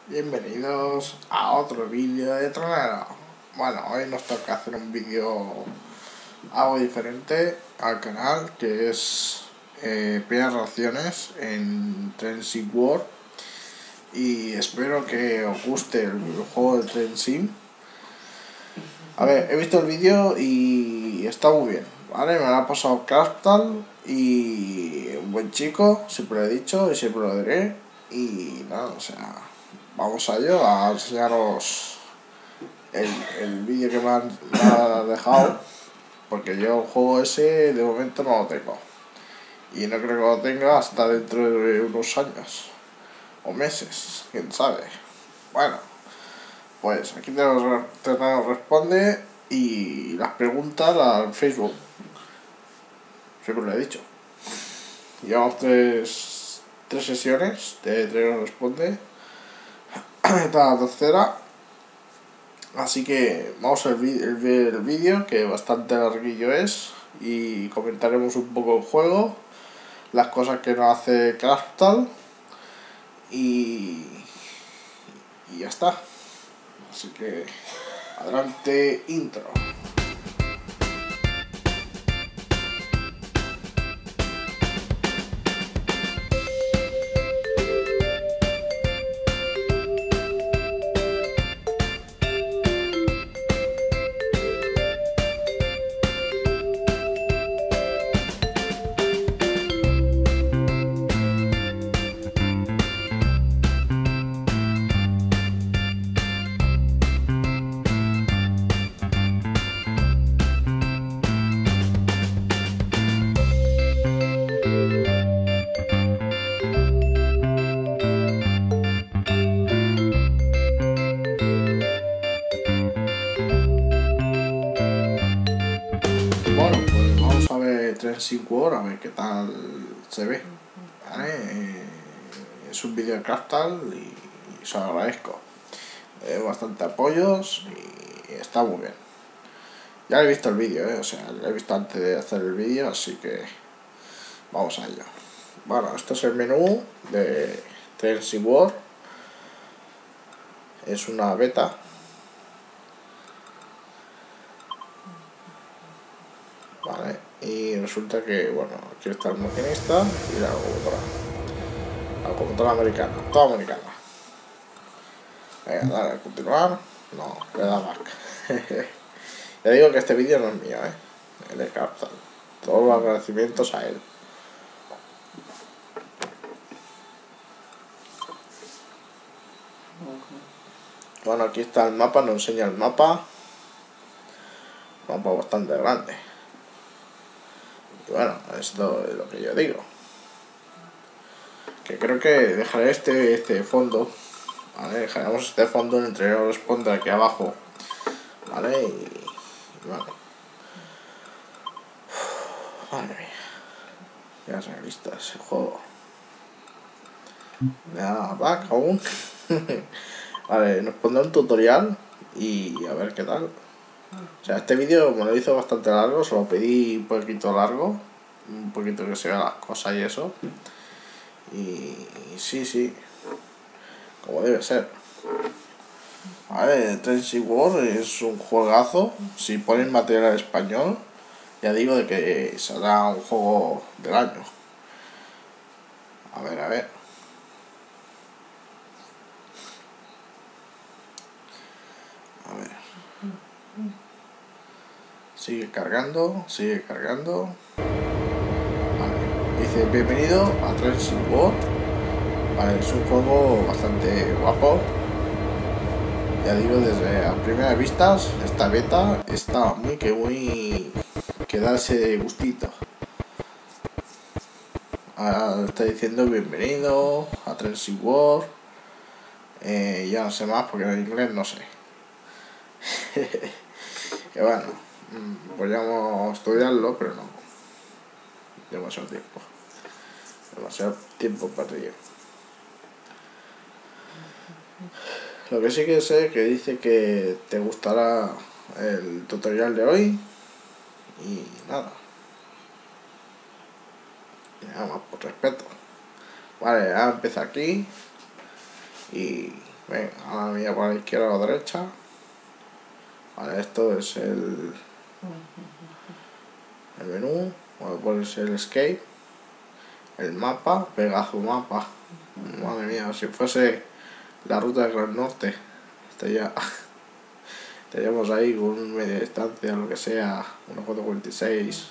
Bienvenidos a otro vídeo de Tronero. Bueno, hoy nos toca hacer un vídeo algo diferente al canal, que es primeras reacciones en Train Sim World. Y espero que os guste el juego de Train Sim. A ver, he visto el vídeo y está muy bien, ¿vale? Me lo ha pasado Craftal y un buen chico, siempre lo he dicho y siempre lo diré. Y nada, o sea, vamos a ello, a enseñaros el vídeo que me ha dejado, porque yo el juego ese de momento no lo tengo. Y no creo que lo tenga hasta dentro de unos años, o meses, quién sabe. Bueno, pues aquí tenemos responde y las preguntas al Facebook. Siempre lo he dicho. Llevamos tres sesiones de Tronero responde. Esta es la tercera. Así que vamos a ver el vídeo, que bastante larguillo es, y comentaremos un poco el juego, las cosas que nos hace Craftal y ya está. Así que adelante, intro. Bueno, pues vamos a ver Train Sim World, a ver qué tal se ve, ¿vale? Es un vídeo de Craftal y se lo agradezco. Bastante apoyos y está muy bien. Ya he visto el vídeo, o sea, lo he visto antes de hacer el vídeo, así que vamos a ello. Bueno, este es el menú de Train Sim World. Es una beta. Vale, y resulta que, bueno, aquí está el maquinista y la locomotora. La locomotora americana, toda americana. Venga, dale a continuar. No, le da back. Ya digo que este vídeo no es mío, el de Craftal. Todos los agradecimientos a él. Bueno, aquí está el mapa, nos enseña el mapa. Un mapa bastante grande. Y bueno, esto es lo que yo digo. Que creo que dejaré este fondo. Vale, dejaremos este fondo en el Tronero responde aquí abajo. Vale, y bueno. Madre mía. Ya es realista ese juego. Ya, back aún. Vale, nos pondrá un tutorial y a ver qué tal. O sea, este vídeo me lo hizo bastante largo, se lo pedí un poquito largo, un poquito que se vean las cosas y eso. Y sí, como debe ser. Vale, Train Sim World es un juegazo. Si ponen material español, ya digo de que será un juego del año. A ver. A ver. Sigue cargando. Vale. Dice, bienvenido a Train Sim World. Vale, es un juego bastante guapo. Ya digo, desde las primeras vistas, esta beta está muy que darse gustito. Ahora está diciendo bienvenido a Train Sim World. Ya no sé más porque en inglés no sé. Que bueno, podríamos estudiarlo, pero no. Demasiado tiempo perdido. Lo que sí que sé que dice que te gustará el tutorial de hoy. Y nada más por respeto. Vale, ya empieza aquí. Y Venga, ahora mira por la izquierda o la derecha. Vale, esto es el menú. Voy a ponerse el escape. El mapa, pegazo mapa. Madre mía, si fuese la ruta del Gran Norte, estaríamos ahí con media distancia, lo que sea, 1,446.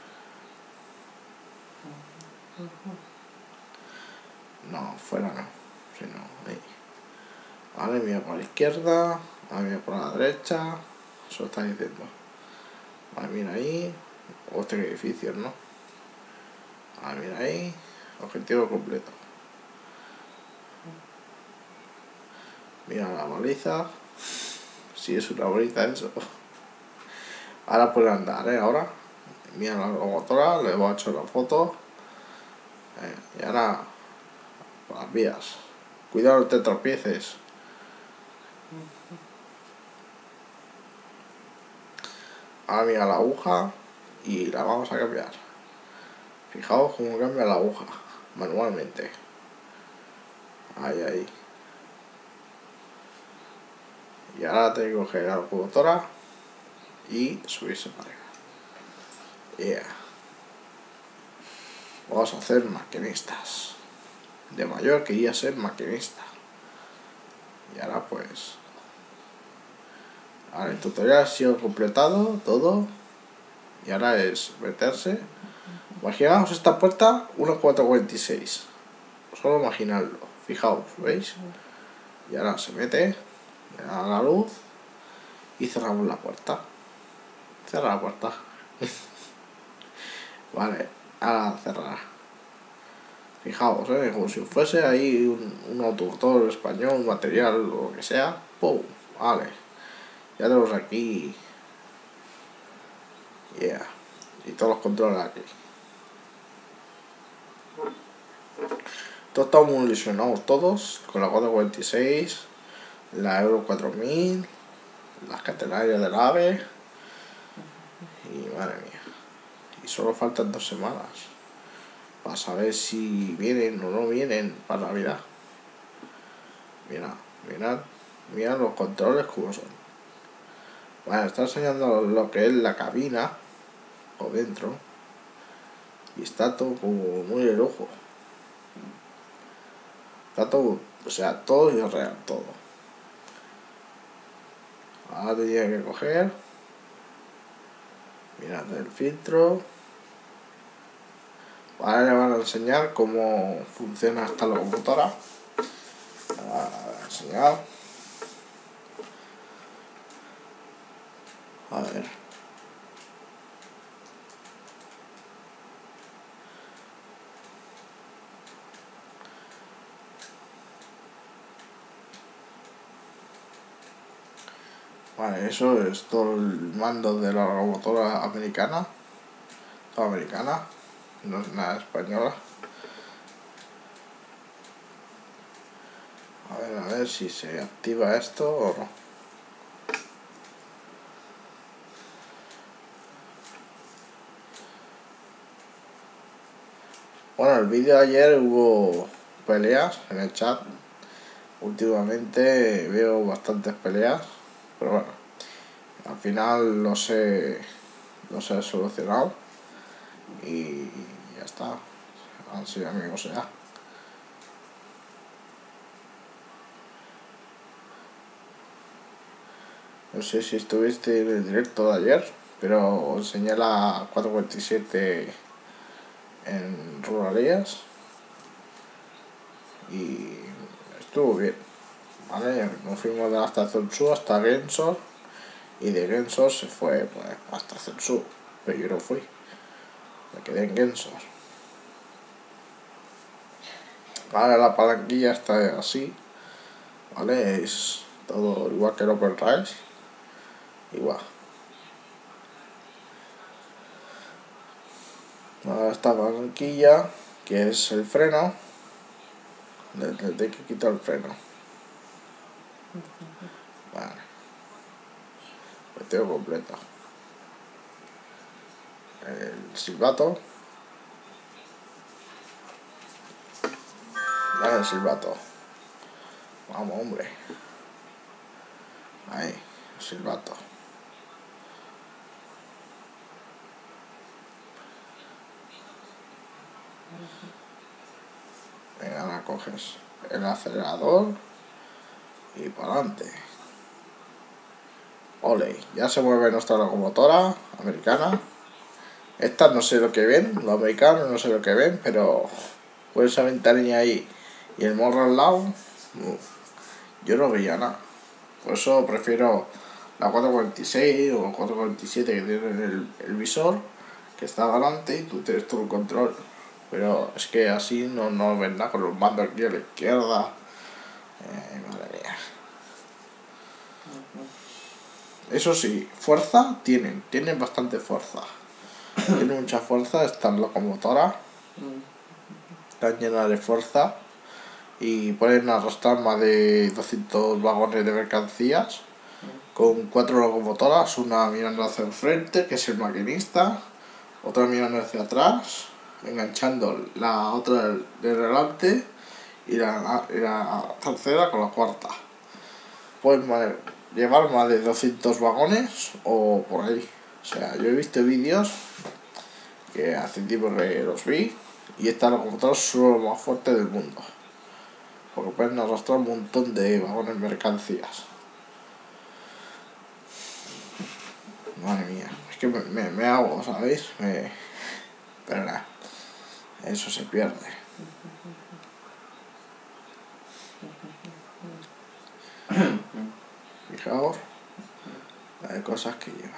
No, fuera no, sino ahí. Vale, mira por la izquierda, vale, mira por la derecha, eso está diciendo. Vale, mira ahí, hostia, que edificios, ¿no? Vale, mira ahí, objetivo completo. Mira la baliza, si es una baliza eso. Ahora puede andar, ahora. Mira la locomotora, le voy a echar la foto. Y ahora, por las vías. Cuidado, no te tropieces. Ahora mira la aguja y la vamos a cambiar. Fijaos cómo cambia la aguja manualmente. Ahí, ahí. Y ahora tengo que coger la locomotora y subirse para arriba. Yeah. Vamos a ser maquinistas. De mayor quería ser maquinista. Y ahora pues... Ahora el tutorial ha sido completado, todo. Y ahora es meterse. Imaginaos esta puerta 1,446. Solo imaginarlo. Fijaos, ¿veis? Y ahora se mete, le da la luz y cerramos la puerta. Cierra la puerta. Vale, ahora cerrar. Fijaos, como si fuese ahí un automotor español, un material o lo que sea. ¡Pum! Vale. Ya tenemos aquí. Yeah. Y todos los controles aquí. Todos estamos muy ilusionados todos con la 446, la Euro 4000, las catenarias del AVE. Y madre mía. Y solo faltan 2 semanas para saber si vienen o no vienen para Navidad. Mira, mirad, mirad los controles como son. Vale, está enseñando lo que es la cabina por dentro y está todo como muy de lujo. Está todo, o sea, todo es real, todo. Ahora tenía que coger, mirad el filtro. Ahora le van a enseñar cómo funciona esta locomotora. Ahora le voy a enseñar. A ver. Vale, eso es todo el mando de la locomotora americana. Toda americana, no es nada española. A ver si se activa esto o no. Bueno, el vídeo de ayer hubo peleas en el chat. Últimamente veo bastantes peleas, pero bueno, al final los he solucionado y ya está. Así amigos, ya. No sé si estuviste en el directo de ayer, pero enseñé la 447 en Ruralías y estuvo bien. Vale, nos fuimos de la estación Sur hasta Gensor y de Gensor se fue pues hasta Censur, pero yo no fui, me quedé en Gensor. Vale, la palanquilla está así, vale, es todo igual que el Open Race, igual. Ahora esta palanquilla, que es el freno, le tengo que quitar el freno. Vale, lo tengo completo. El silbato. Vale, el silbato. Vamos, hombre. Ahí, silbato. Venga, ahora coges el acelerador y para adelante. Ole, ya se mueve nuestra locomotora americana. Estas no sé lo que ven, los americanos no sé lo que ven, pero por esa ventanilla ahí y el morro al lado, yo no veía nada. Por eso prefiero la 446 o 447 que tiene el visor, que está delante y tú tienes todo el control. Pero es que así no ves nada con los mandos aquí a la izquierda. Madre mía. Eso sí, fuerza tienen bastante fuerza. Tienen mucha fuerza estas locomotoras. Están llenas de fuerza y pueden arrastrar más de 200 vagones de mercancías con 4 locomotoras, una mirando hacia el frente, que es el maquinista, otra mirando hacia atrás, enganchando la otra de delante y la tercera con la cuarta. Pueden llevar más de 200 vagones o por ahí. O sea, yo he visto vídeos que hace tiempo que los vi y estas locomotoras son los más fuertes del mundo. Porque pueden arrastrar un montón de vagones mercancías. Madre mía, es que me hago, ¿sabéis? Pero nada, eso se pierde. Fijaos la de cosas que lleva.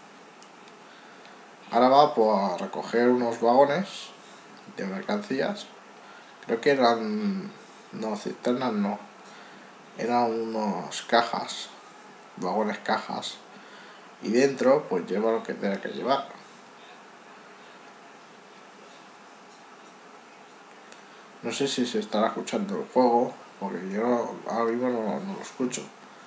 Ahora va pues, a recoger unos vagones de mercancías. Creo que eran... No, cisternas no. Eran unos cajas, vagones cajas. Y dentro pues lleva lo que tenga que llevar. No sé si se estará escuchando el juego, porque yo ahora mismo no lo escucho.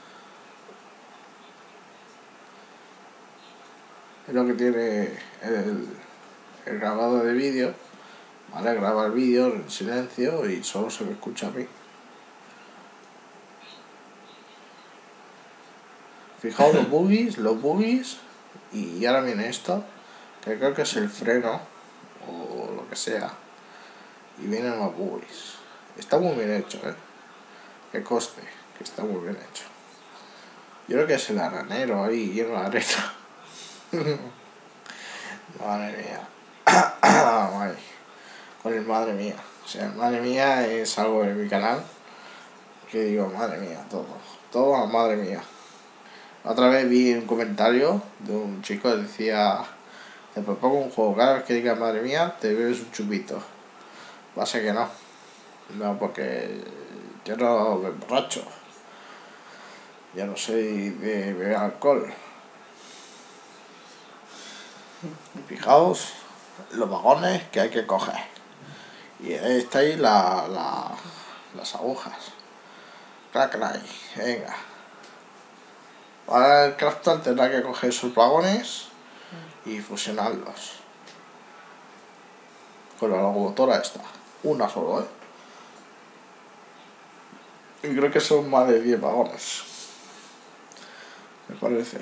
Es lo que tiene el grabado de vídeo, ¿vale? Graba el vídeo en silencio y solo se me escucha a mí. Fijaos los boogies, y ahora viene esto, que creo que es el freno, o lo que sea, y vienen los boogies. Está muy bien hecho, que coste, que está muy bien hecho. Yo creo que es el arenero ahí lleno de arena. Madre mía. Ay, con el madre mía. O sea, madre mía es algo de mi canal que digo, madre mía, todo a madre mía. Otra vez vi un comentario de un chico que decía, te propongo un juego, cada vez que digas madre mía, te bebes un chupito. Va a ser que no. No, porque yo no me emborracho. Yo no soy de beber alcohol. Fijaos los vagones que hay que coger. Y ahí está ahí las agujas. Crack, venga. Ahora el Crafton tendrá que coger sus vagones y fusionarlos. Con la locomotora esta. Una solo, Y creo que son más de 10 vagones. Me parece.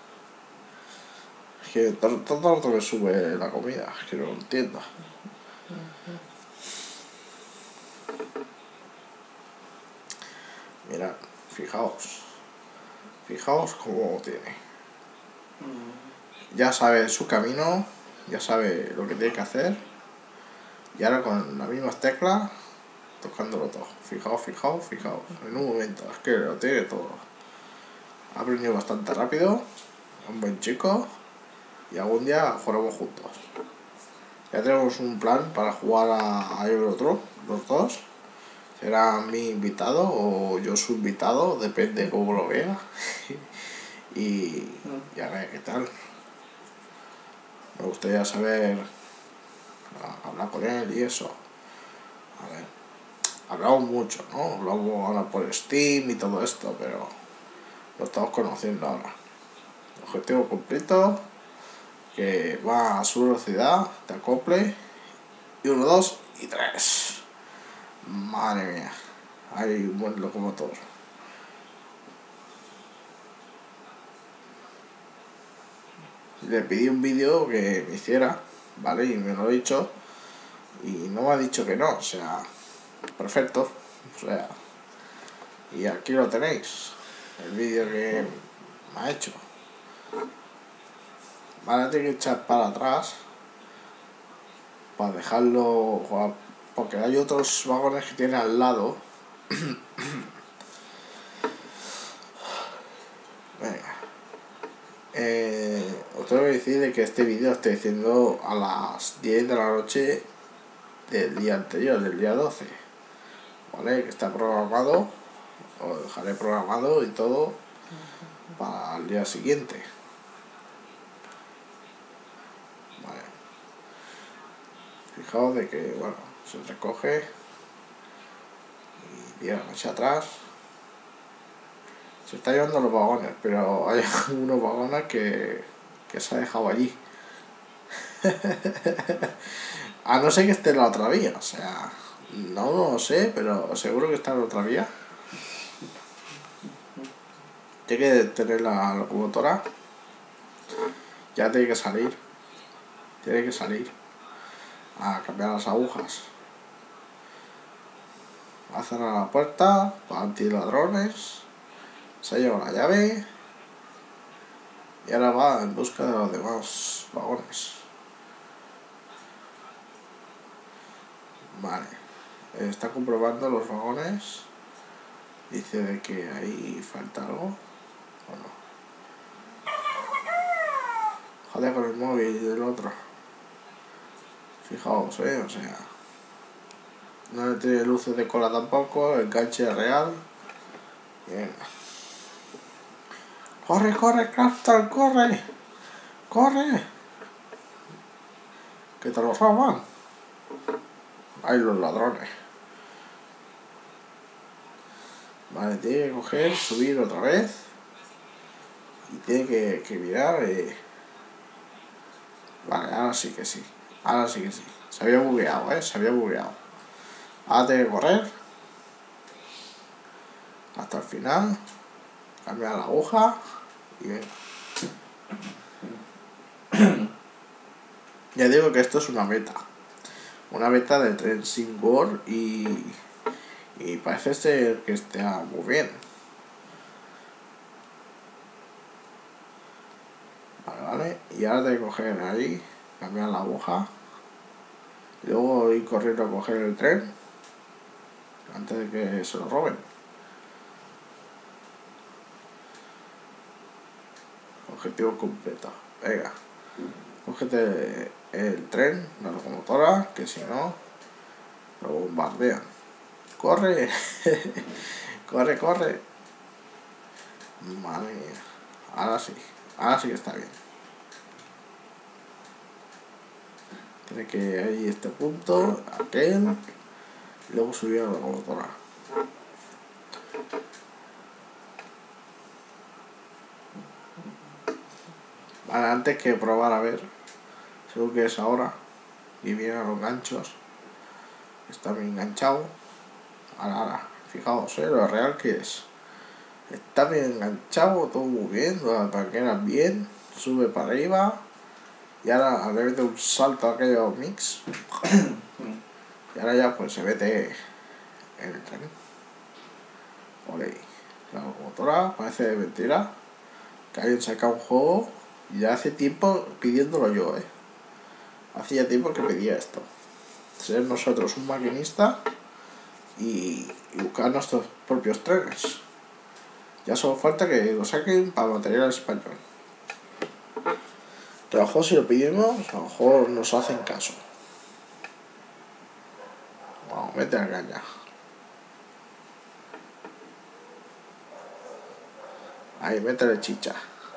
Es que tanto me sube la comida, es que no lo entiendo. Mirad, fijaos cómo tiene. Ya sabe su camino, ya sabe lo que tiene que hacer. Y ahora con las mismas teclas, tocándolo todo. Fijaos. En un momento, es que lo tiene todo. Ha aprendido bastante rápido, un buen chico. Y algún día jugaremos juntos. Ya tenemos un plan para jugar a Eurotruck, los dos. Será mi invitado o yo su invitado, depende cómo lo vea. y a ver qué tal. Me gustaría saber hablar con él y eso. A ver, hablamos mucho, ¿no? Hablamos ahora por Steam y todo esto, pero lo estamos conociendo ahora. Objetivo cumplido, que va a su velocidad, te acople. Y 1, 2 y 3. Madre mía, hay un buen locomotor. Le pedí un vídeo que me hiciera, ¿vale? Y me lo he dicho. Y no me ha dicho que no, o sea, perfecto. O sea, y aquí lo tenéis, el vídeo que me ha hecho. Vale, tengo que echar para atrás para dejarlo, porque hay otros vagones que tiene al lado. Venga. Os tengo que decir de que este vídeo lo estoy haciendo a las 10 de la noche del día anterior, del día 12. ¿Vale? Que está programado, lo dejaré programado y todo para el día siguiente. Vale. Fijaos de que, bueno, se recoge y tira hacia atrás. Se está llevando los vagones, pero hay algunos vagones que se ha dejado allí. A no ser que esté en la otra vía, o sea, no lo sé, pero seguro que está en la otra vía. Tiene que tener la locomotora, ya tiene que salir a cambiar las agujas, a cerrar la puerta para antiladrones, se ha llevado la llave y ahora va en busca de los demás vagones. Vale, está comprobando los vagones, dice de que ahí falta algo o no. Joder con el móvil del otro. Fijaos, o sea, no tiene luces de cola tampoco, el enganche es real. Bien. Corre, corre, Craftal, corre, corre, que te lo roban. Hay los ladrones. Vale, tiene que coger, subir otra vez y tiene que mirar. Vale, ahora sí que sí. Ahora sí que sí. Se había bugueado, se había bugueado. Ahora tiene que correr hasta el final, cambiar la aguja y venga. Ya digo que esto es una beta. Una beta de Tren Sim World y parece ser que está muy bien. Vale. Y ahora tengo que coger ahí, cambiar la aguja. Y luego ir corriendo a coger el tren antes de que se lo roben. Objetivo completo. Venga, cógete el tren, la locomotora, que si no, lo bombardean. ¡Corre! ¡Corre, corre! Madre mía. Ahora sí que está bien. Tiene que ir este punto, aquel, y luego subir a la locomotora. Vale, antes que probar a ver, según que es ahora, y vienen los ganchos, está bien enganchado. Ahora, fijaos, lo real que es. Está bien enganchado, todo muy bien, las banqueras bien, sube para arriba. Y ahora le mete un salto a aquello mix. Y ahora ya pues se mete en el tren. Ole. La locomotora parece de mentira. Que alguien saca un juego y ya hace tiempo pidiéndolo yo, Hacía tiempo que pedía esto. Ser nosotros un maquinista y buscar nuestros propios trenes. Ya solo falta que lo saquen para material español. A lo mejor si lo pedimos, a lo mejor nos hacen caso. Vamos, mete la caña. Ahí, métele chicha.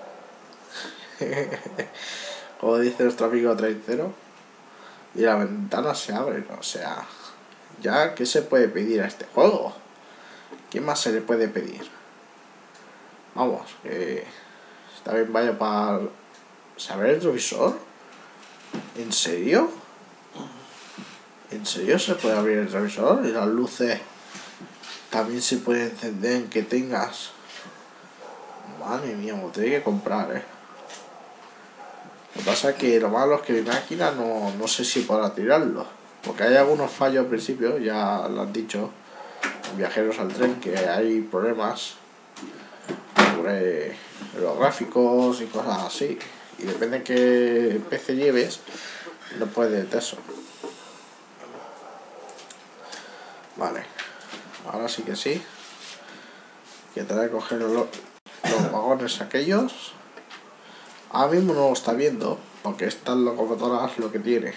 Como dice nuestro amigo Traicero. Y la ventana se abre, o sea, ya, ¿qué se puede pedir a este juego? ¿Qué más se le puede pedir? Vamos, que está bien, vaya para saber el retrovisor. ¿En serio? ¿En serio se puede abrir el retrovisor? Y las luces también se pueden encender en que tengas. Madre mía, me lo tengo que comprar, Lo que pasa es que lo malo es que mi máquina no sé si podrá tirarlo. Porque hay algunos fallos al principio, ya lo han dicho Viajeros al Tren, que hay problemas sobre los gráficos y cosas así. Y depende de qué PC lleves, no puedes de eso. Vale, ahora sí que sí. Que tendré que coger los vagones aquellos. Ahora mismo no lo está viendo, porque estas locomotoras lo que tiene.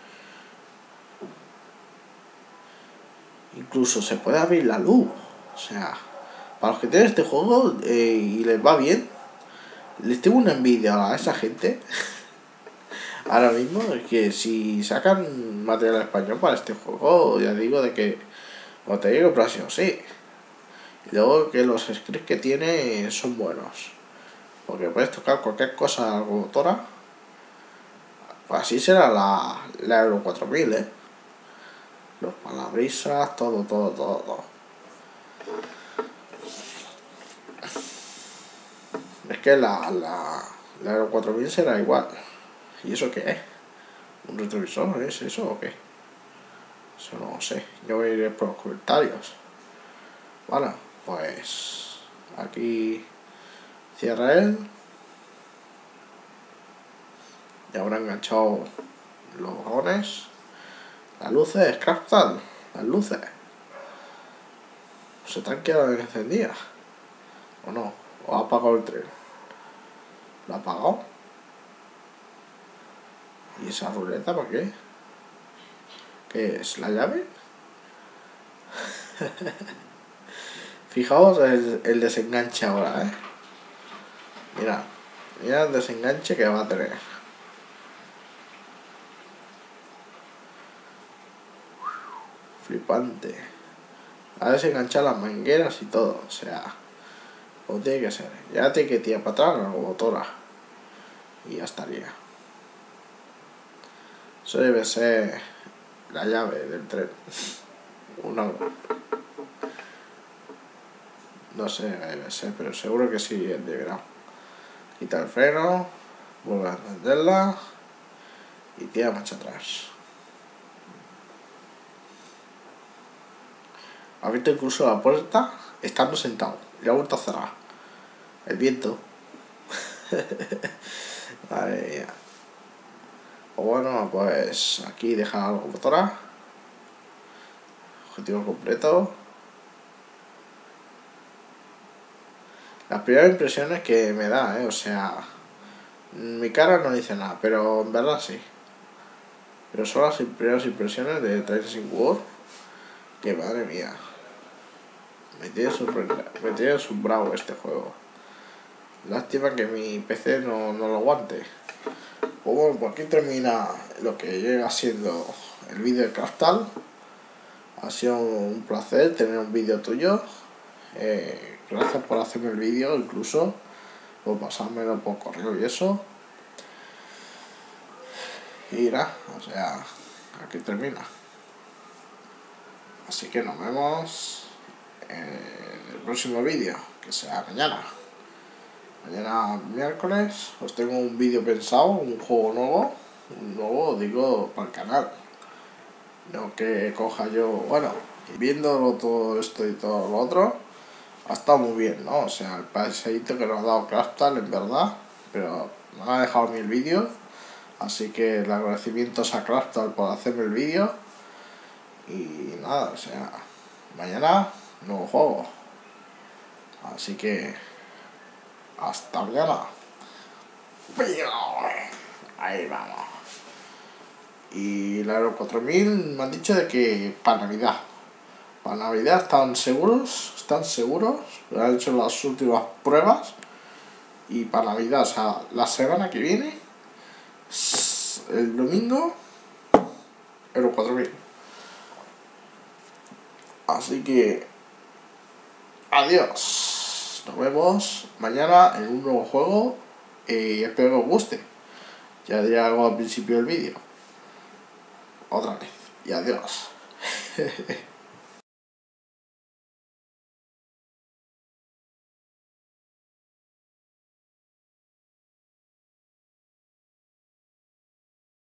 Incluso se puede abrir la luz. O sea, para los que tienen este juego y les va bien, les tengo una envidia a esa gente. Ahora mismo es que si sacan material español para este juego, ya digo de que lo tengo que comprar sí o sí. Y luego que los scripts que tiene son buenos. Porque puedes tocar cualquier cosa a la motora. Pues así será la Euro 4000, Los parabrisas, todo. Es que la Euro 4000 será igual. ¿Y eso qué es? ¿Un retrovisor? ¿Es eso o qué? Eso no lo sé. Yo iré por los comentarios. Bueno, pues aquí cierra él. Ya habrá enganchado los vagones. Las luces, Craftal. Las luces. ¿Se te han quedado encendidas? ¿O no? ¿O ha apagado el tren? ¿Lo ha apagado? ¿Y esa ruleta para qué? ¿Qué es? ¿La llave? Fijaos el desenganche ahora, Mira el desenganche que va a tener. Flipante. A desenganchar las mangueras y todo, o sea, como tiene que ser. Ya tiene que tirar para atrás la motora. Y ya estaría. Eso debe ser la llave del tren. No sé, debe ser, pero seguro que sí, el deberá. Quita el freno, vuelve a encenderla y tira marcha atrás. Ha abierto incluso la puerta estando sentado y la ha vuelto a cerrar. El viento. Madre mía. Pues bueno, pues aquí deja la locomotora. Objetivo completo. Las primeras impresiones que me da, o sea, mi cara no dice nada, pero en verdad sí. Pero son las primeras impresiones de Tracing World, que madre mía, me tiene asombrado este juego. Lástima que mi PC no lo aguante. Pues bueno, pues aquí termina lo que llega siendo el vídeo de Craftal. Ha sido un placer tener un vídeo tuyo. Gracias por hacerme el vídeo, incluso por pasármelo por correo y eso. Y nada, o sea, aquí termina. Así que nos vemos en el próximo vídeo, que será mañana. Mañana miércoles os tengo un vídeo pensado, un juego nuevo, digo, para el canal. No que coja yo, bueno, viéndolo todo esto y todo lo otro, ha estado muy bien, ¿no? O sea, el paseíto que nos ha dado Craftal, en verdad, pero no me ha dejado ni el vídeo, así que el agradecimiento a Craftal por hacerme el vídeo. Y nada, o sea, mañana nuevo juego. Así que hasta mañana. Ahí vamos. Y la Euro 4000 me han dicho de que para Navidad. Para Navidad están seguros, han hecho las últimas pruebas. Y para Navidad, o sea, la semana que viene, el domingo, Euro 4000. Así que adiós. Nos vemos mañana en un nuevo juego. Y espero que os guste. Ya diré algo al principio del vídeo. Otra vez. Y adiós.